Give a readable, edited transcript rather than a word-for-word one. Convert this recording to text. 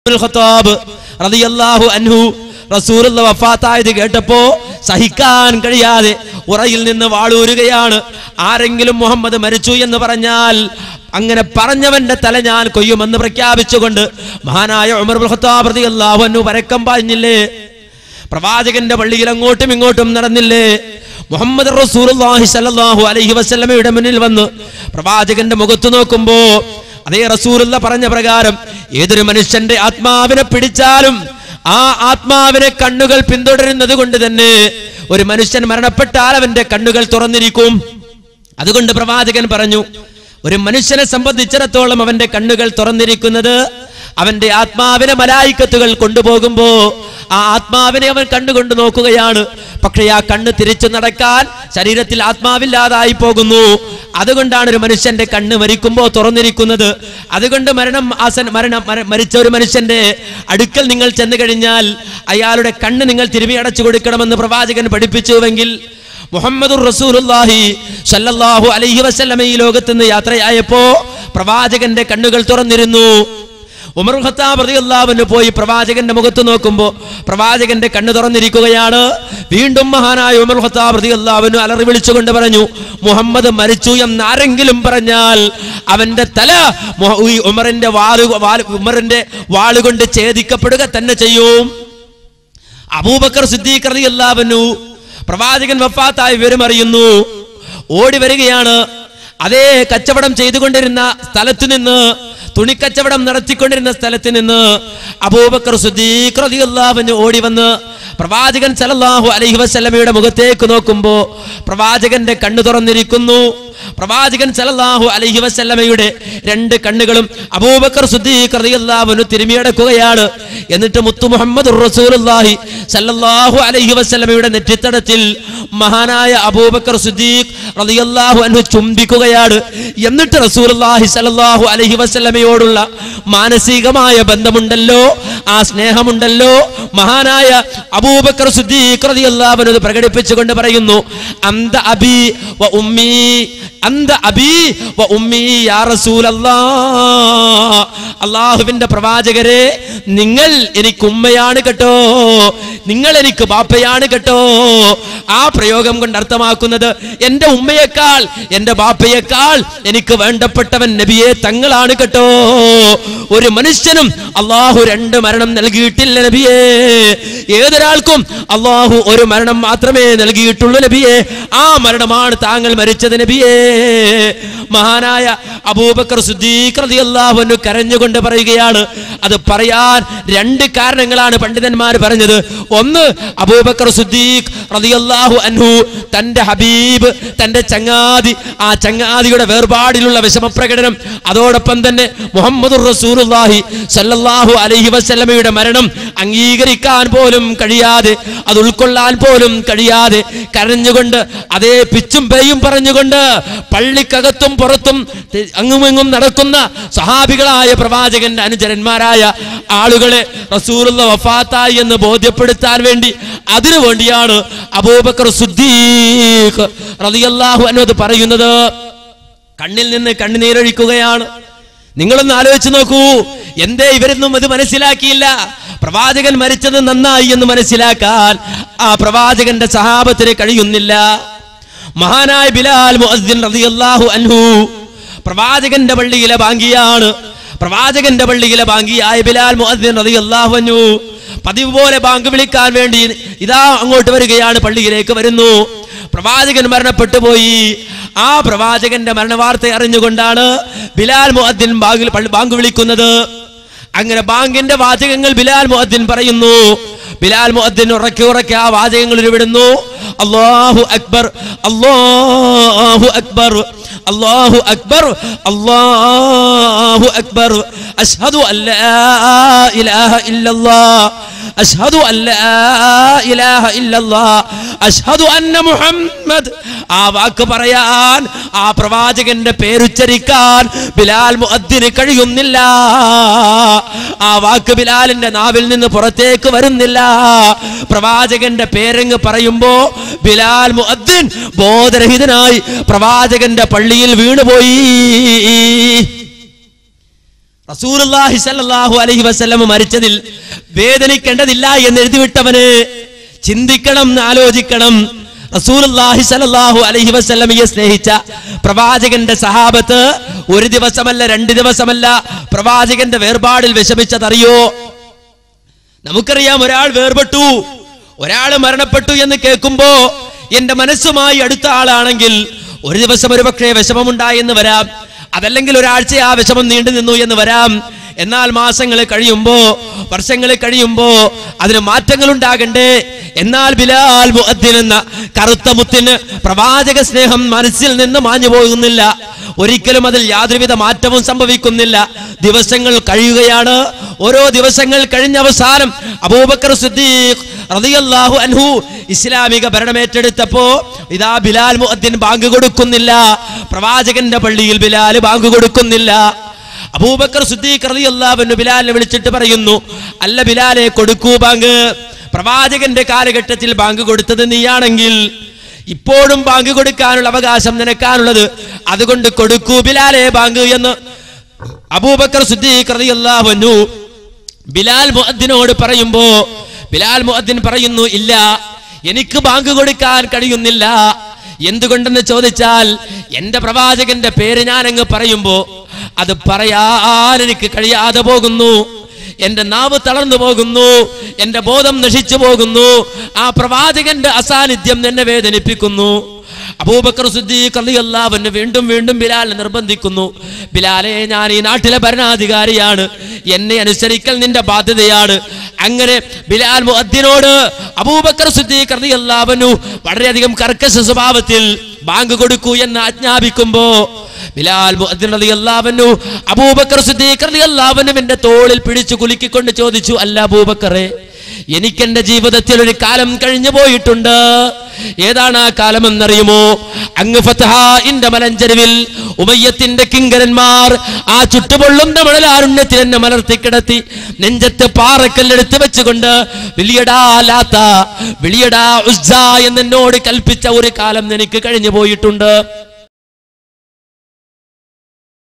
Khattab റളിയല്ലാഹു അൻഹു റസൂലുള്ളാഹി വഫാത്തായത് കേട്ടപ്പോ സഹിക്കാൻ കഴിയാതെ ഉറയിൽ നിന്ന് വാളൂരുകയാണ്. ആരെങ്കിലും മുഹമ്മദ് മരിച്ചു എന്ന് പറഞ്ഞാൽ അങ്ങനെ പറഞ്ഞവന്റെ തല ഞാൻ കൊയ്യുമെന്ന് പ്രഖ്യാപിച്ചുകൊണ്ട് മഹാനായ ഉമർ ഇബ്നുൽ ഖത്താബ് റളിയല്ലാഹു അൻഹു പരക്കം പാഞ്ഞില്ലേ? പ്രവാചകന്റെ പള്ളിയിൽ അങ്ങോട്ടും ഇങ്ങോട്ടും നടന്നില്ലേ? മുഹമ്മദ് റസൂലുള്ളാഹി സ്വല്ലല്ലാഹു അലൈഹി വസല്ലമയുടെ മുന്നിൽ വന്ന് പ്രവാചകന്റെ മുഖത്ത് നോക്കുമ്പോ അതേ റസൂലുള്ള പറഞ്ഞ പ്രകാരം ഏതൊരു മനുഷ്യന്റെ ആത്മാവിനെ പിടിച്ചാലും ആ ആത്മാവിനെ കണ്ണുകൾ പിന്തുടരുന്നത് കൊണ്ട് തന്നെ ഒരു മനുഷ്യൻ മരണപ്പെട്ടാൽ അവന്റെ കണ്ണുകൾ തുറന്നിരിക്കും. അതുകൊണ്ട് പ്രവാചകൻ പറഞ്ഞു, ഒരു മനുഷ്യനെ സംബന്ധിച്ചിടത്തോളം അവന്റെ കണ്ണുകൾ തുറന്നിരിക്കുന്നത് അവന്റെ ആത്മാവിനെ മലായിക്കത്തുകൾ കൊണ്ടുപോകുമ്പോ ആ ആത്മാവിനെ അവൻ കണ്ണുകൊണ്ട് നോക്കുകയാണ്. പക്ഷേ ആ കണ്ണ് തിരിച്ചു നടക്കാൻ ശരീരത്തിൽ ആത്മാവില്ലാതായി പോകുന്നു. അതുകൊണ്ടാണ് ഒരു മനുഷ്യന്റെ കണ്ണ് മരിക്കുമ്പോ തുറന്നിരിക്കുന്നത്. അതുകൊണ്ട് മരിച്ച ഒരു മനുഷ്യന്റെ അടുക്കൽ നിങ്ങൾ ചെന്ന് കഴിഞ്ഞാൽ അയാളുടെ കണ്ണ് നിങ്ങൾ തിരുമി അടച്ചു കൊടുക്കണമെന്ന് പ്രവാചകൻ പഠിപ്പിച്ചുവെങ്കിൽ മുഹമ്മദുർ റസൂലുള്ളാഹി സ്വല്ലല്ലാഹു അലൈഹി വസല്ലമ ഈ ലോകത്ത് നിന്ന് യാത്രയായപ്പോ പ്രവാചകന്റെ കണ്ണുകൾ തുറന്നിരുന്നു. ഉമർ ഖത്താബ് റളിയല്ലാഹു അൻഹു പോയി പ്രവാചകന്റെ മുഖത്ത് നോക്കുമ്പോ പ്രവാചകന്റെ കണ്ണ് തുറന്നിരിക്കുകയാണ്. വീണ്ടും മഹാനായ ഉമർ ഖത്താബ് റളിയല്ലാഹു അൻഹു അലറി വിളിച്ചുകൊണ്ട് പറഞ്ഞു, മുഹമ്മദ് മരിച്ചു എന്നാരെങ്കിലും പറഞ്ഞാൽ അവന്റെ തല ഉമറിന്റെ വാളുകൊണ്ട് ഛേദിക്കപ്പെടുക തന്നെ ചെയ്യും. അബൂബക്കർ സിദ്ദീഖ് റളിയല്ലാഹു അൻഹു പ്രവാചകൻ വഫാത്തായി വിവരം അറിയുന്നു. ഓടി വരികയാണ്. അതേ കച്ചവടം ചെയ്തുകൊണ്ടിരുന്ന സ്ഥലത്തു നിന്ന്, തുണിക്കച്ചവടം നടത്തിക്കൊണ്ടിരുന്ന സ്ഥലത്ത് നിന്ന് അബൂബക്കർ സിദ്ദീഖ് റളിയല്ലാഹു അൻഹു ഓടി വന്ന് പ്രവാചകൻ സല്ലല്ലാഹു അലൈഹി വസല്ലമയുടെ മുഖത്തേക്ക് നോക്കുമ്പോ പ്രവാചകന്റെ കണ്ണു തുറന്നിരിക്കുന്നു. പ്രവാചകൻ സല്ലല്ലാഹു അലൈഹി വസല്ലമയുടെ രണ്ട് കണ്ണുകളും അബൂബക്കർ സിദ്ദീഖ് റളിയല്ലാഹു അൻഹു തിരുമിയടക്കുകയാണ്. എന്നിട്ട് മുത്തു മുഹമ്മദുർ റസൂലുള്ളാഹി സല്ലല്ലാഹു അലൈഹി വസല്ലമയുടെ നെറ്റിത്തടത്തിൽ മഹാനായ അബൂബക്കർ സിദ്ദീഖ് റളിയല്ലാഹു അൻഹു ചുംബിക്കുകയാണ്. എന്നിട്ട് റസൂലുള്ളാഹി സല്ലല്ലാഹു അലൈഹി വസല്ലമയോടുള്ള മാനസികമായ ബന്ധമുണ്ടല്ലോ, ആ സ്നേഹമുണ്ടല്ലോ, മഹാനായ അബൂബക്കർ സിദ്ദീഖ് റളിയല്ലാഹു അൻഹു പ്രകടിപ്പിച്ചുകൊണ്ട് പറയുന്നു, അന്ത അബി വ ഉമ്മി, അന്ത അബി വ ഉമ്മി യാ റസൂലല്ലാഹ്. അല്ലാഹുവിന്റെ പ്രവാചകരെ, നിങ്ങൾ എനിക്ക് ഉമ്മയാണ് കേട്ടോ, നിങ്ങൾ എനിക്ക് ബാപ്പയാണ് കേട്ടോ. ആ പ്രയോഗം കൊണ്ട് അർത്ഥമാക്കുന്നത് എന്റെ ഉമ്മയേക്കാൾ എന്റെ ബാപ്പയേക്കാൾ എനിക്ക് വേണ്ടപ്പെട്ടവൻ നബിയെ തങ്ങളാണ് കേട്ടോ. ഒരു മനുഷ്യനും അള്ളാഹു രണ്ട് മരണം നൽകിയിട്ടില്ല നബിയെ. ഏതൊരാൾക്കും അള്ളാഹു ഒരു മരണം മാത്രമേ നൽകിയിട്ടുള്ളൂ നബിയെ. ആ മരണമാണ് താങ്കൾ മരിച്ചത് നബിയെ. മഹാനായ അബൂബക്കർ സിദ്ദീഖ് റളിയല്ലാഹു അൻഹു കരഞ്ഞുകൊണ്ട് പറയുകയാണ്. അത് പറയാൻ രണ്ട് കാരണങ്ങളാണ് പണ്ഡിതന്മാർ പറഞ്ഞത്. ഒന്ന്, അബൂബക്കർ സിദ്ദീഖ് റളിയല്ലാഹു അൻഹു തന്റെ ഹബീബ്, തന്റെ ചങ്ങാതി, ആ ചങ്ങാതിയുടെ വേർപാടിലുള്ള വിഷമപ്രകടനം, അതോടൊപ്പം തന്നെ മുഹമ്മദുർ റസൂലുള്ളാഹി സ്വല്ലല്ലാഹു അലൈഹി വസല്ലമയുടെ മരണം അംഗീകരിക്കാൻ പോലും കഴിയാതെ, അത് ഉൾക്കൊള്ളാൻ പോലും കഴിയാതെ കരഞ്ഞുകൊണ്ട്, അതേ പിച്ചും പേയും പറഞ്ഞുകൊണ്ട് പള്ളിക്കകത്തും പുറത്തും അങ്ങുമെങ്ങും നടക്കുന്ന സഹാബികളായ പ്രവാചകന്റെ അനുചരന്മാരായ ആളുകളെ റസൂലുള്ളാഹി വഫാത്തായി എന്ന് ബോധ്യപ്പെടുത്താൻ വേണ്ടി, അതിനു വേണ്ടിയാണ് അബൂബക്കർ സിദ്ദീഖ് റളിയല്ലാഹു അൻഹു അത് പറയുന്നത്. കണ്ണിൽ നിന്ന് കണ്ണുനീരൊഴിക്കുകയാണ്. നിങ്ങളൊന്ന് ആലോചിച്ച് നോക്കൂ, എന്തേ ഇവരൊന്നും അത് മനസ്സിലാക്കിയില്ല? പ്രവാചകൻ മരിച്ചത് നന്നായി എന്ന് മനസ്സിലാക്കാൻ ആ പ്രവാചകന്റെ സഹാബത്തിന് കഴിയുന്നില്ല. മഹാനായ ബിലാൽ മുഅദ്ദിൻ റളിയല്ലാഹു അൻഹു പ്രവാചകന്റെ പള്ളിയിലെ ബാങ്കിയാണ്. പ്രവാചകന്റെ പള്ളിയിലെ ബാങ്കിയായ ബിലാൽ മുഅദ്ദിൻ റളിയല്ലാഹു അൻഹു പതിവ് പോലെ ബാങ്ക് വിളിക്കാൻ വേണ്ടി ഇതാ അങ്ങോട്ട് വരികയാണ്, പള്ളിയിലേക്ക് വരുന്നു. പ്രവാചകൻ മരണപ്പെട്ടു പോയി. ആ പ്രവാചകന്റെ മരണവാർത്ത അറിഞ്ഞുകൊണ്ടാണ് ബിലാൽ മുഅദ്ദിൻ ബാങ്ക് വിളിക്കുന്നത്. അങ്ങനെ ബാങ്കിന്റെ വാചകങ്ങൾ ബിലാൽ മുഅദ്ദിൻ പറയുന്നു. ബിലാൽ മുഅദ്ദിൻ ഉറക്കെ ആ വാചകങ്ങൾ ഉരുവിടുന്നു. അല്ലാഹു അക്ബർ, അല്ലാഹു അക്ബർ, അല്ലാഹു അക്ബർ, അല്ലാഹു അക്ബർ, അശ്ഹദു അല്ലാ ഇലാഹ ഇല്ലല്ലാഹ്, അശ്ഹദു അല്ലാ ഇലാഹ ഇല്ലല്ലാഹ്, അശ്ഹദു അന്ന മുഹമ്മദ്. ആ വാക്ക് പറയാൻ, ആ പ്രവാചകന്റെ പേരുച്ചരിക്കാൻ ബിലാൽ മുഅദ്ദിന് കഴിയുന്നില്ല. ആ വാക്ക് ബിലാലിന്റെ നാവിൽ നിന്ന് പുറത്തേക്ക് വരുന്നില്ല. പ്രവാചകന്റെ പേരങ്ങ് പറയുമ്പോ ബിലാൽ മുഅദ്ദിൻ ബോധരഹിതനായി പ്രവാചകന്റെ പള്ളിയിൽ വീണുപോയി. റസൂലുള്ളാഹി സ്വല്ലല്ലാഹു അലൈഹി വസല്ലം മരിച്ചതിൽ വേദനിക്കേണ്ടതില്ല എന്ന് എഴുതിവിട്ടവന് ചിന്തിക്കണം, ആലോചിക്കണം. റസൂലുള്ളാഹി സ്വല്ലല്ലാഹു അലൈഹി വസല്ലമയെ സ്നേഹിച്ച പ്രവാചകന്റെ സഹാബത്ത് ഒരു ദിവസമല്ല, 2 ദിവസമല്ല പ്രവാചകന്റെ വേർപാടിൽ വിഷമിച്ചതറിയോ? നമുക്കറിയാം, ഒരാൾ വേർപെട്ടു, ഒരാൾ മരണപ്പെട്ടു എന്ന് കേൾക്കുമ്പോ എന്റെ മനസ്സുമായി അടുത്ത ആളാണെങ്കിൽ ഒരു ദിവസം ഒരു പക്ഷേ വിഷമമുണ്ടായെന്ന് വരാം, അതല്ലെങ്കിൽ ഒരാഴ്ച ആ വിഷമം നീണ്ടു നിന്നു എന്ന് വരാം. എന്നാൽ മാസങ്ങൾ കഴിയുമ്പോ, വർഷങ്ങൾ കഴിയുമ്പോ അതിന് മാറ്റങ്ങൾ ഉണ്ടാകണ്ടേ? എന്നാൽ ബിലാൽ മുഅദ്ദിൻ എന്ന കറുത്ത മുത്തിന് പ്രവാചക സ്നേഹം മനസ്സിൽ നിന്ന് മാഞ്ഞു പോകുന്നില്ല. ഒരിക്കലും അതിൽ യാതൊരുവിധ മാറ്റവും സംഭവിക്കുന്നില്ല. ദിവസങ്ങൾ കഴിയുകയാണ്. ഓരോ ദിവസങ്ങൾ കഴിഞ്ഞ അവസാനം അബൂബക്കർ സിദ്ദീഖ് റളിയല്ലാഹു അൻഹു ഇസ്ലാമിക ഭരണമേറ്റെടുത്തപ്പോ ഇതാ ബിലാൽ മുഅദ്ദിൻ ബാങ്ക് കൊടുക്കുന്നില്ല. പ്രവാചകന്റെ പള്ളിയിൽ ബിലാൽ ബാങ്ക് കൊടുക്കുന്നില്ല. അബൂബക്കർ സിദ്ദീഖ് റളിയല്ലാഹു അൻഹു ബിലാലിനെ വിളിച്ചിട്ട് പറയുന്നു, അല്ല ബിലാലെ, കൊടുക്കൂ ബാങ്ക്. പ്രവാചകന്റെ കാലഘട്ടത്തിൽ ബാങ്ക് കൊടുത്തത് നീയാണെങ്കിൽ ഇപ്പോഴും ബാങ്ക് കൊടുക്കാനുള്ള അവകാശം നിനക്കാനുള്ളത്, അതുകൊണ്ട് കൊടുക്കൂ ബിലാലെ ബാങ്ക് എന്ന് അബൂബക്കർ സിദ്ദീഖ് റളിയല്ലാഹു അൻഹു ബിലാൽ മുഅദ്ദിനോട് പറയുമ്പോ ബിലാൽ മുഅദ്ദിൻ പറയുന്നു, ഇല്ല, എനിക്ക് ബാങ്ക് കൊടുക്കാൻ കഴിയുന്നില്ല. എന്തുകൊണ്ടെന്ന് ചോദിച്ചാൽ എന്റെ പ്രവാചകന്റെ പേര് ഞാൻ അങ്ങ് പറയുമ്പോ അത് പറയാൻ എനിക്ക് കഴിയാതെ പോകുന്നു. എന്റെ നാവ് തളർന്നു പോകുന്നു, എന്റെ ബോധം നശിച്ചു പോകുന്നു. ആ പ്രവാചകന്റെ അസാന്നിധ്യം എന്നെ വേദനിപ്പിക്കുന്നു. അബൂബക്കർ സിദ്ദീഖ് റളിയല്ലാഹു അൻഹു വീണ്ടും വീണ്ടും ബിലാലിനെ നിർബന്ധിക്കുന്നു, ബിലാലെ, ഞാൻ ഈ നാട്ടിലെ ഭരണാധികാരിയാണ്, എന്നെ അനുസരിക്കൽ നിന്റെ ബാധ്യതയാണ്. അങ്ങനെ ബിലാൽ മുഅദ്ദിനോട് അബൂബക്കർ സിദ്ദീഖ് റളിയല്ലാഹു അൻഹു വളരെയധികം കർക്കശ സ്വഭാവത്തിൽ ബാങ്ക് കൊടുക്കൂ എന്ന് ആജ്ഞാപിക്കുമ്പോ ബിലാൽ മുഅദ്ദിൻ റളിയല്ലാഹു അൻഹു അബൂബക്കർ സിദ്ദീഖ് റളിയല്ലാഹു അൻഹുവിന്റെ തോളിൽ പിടിച്ചു കുലുക്കിക്കൊണ്ട് ചോദിച്ചു, അല്ല അബൂബക്കറെ, എനിക്കെന്റെ ജീവിതത്തിൽ ഒരു കാലം കഴിഞ്ഞു പോയിട്ടുണ്ട്. ഏതാണ് ആ കാലം എന്നറിയുമോ? അങ്ങ് ഫത്ഹാഇന്റെ മലഞ്ചെരുവിൽ ഉമയ്യത്തിന്റെ കിങ്കരന്മാർ ആ ചുട്ടുപൊള്ളുന്ന മണലാരുണ്യത്തിൽ എന്നെ മലർത്തിക്കിടത്തി നെഞ്ചത്ത് പാറക്കല്ലെടുത്ത് വെച്ചുകൊണ്ട് വിളിയടാ ലാത്ത, വിളിയടാ ഉസ്സ എന്നോട് കൽപ്പിച്ച ഒരു കാലം എനിക്ക് കഴിഞ്ഞു പോയിട്ടുണ്ട്.